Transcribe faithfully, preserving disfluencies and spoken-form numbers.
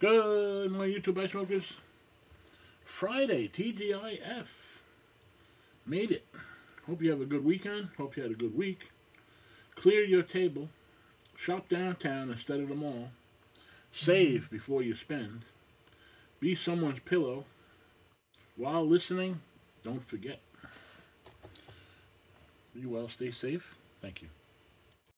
Good morning, YouTube Ice Smokers. Friday, T G I F. Made it. Hope you have a good weekend. Hope you had a good week. Clear your table. Shop downtown instead of the mall. Save before you spend. Be someone's pillow. While listening, don't forget. Be well, stay safe. Thank you.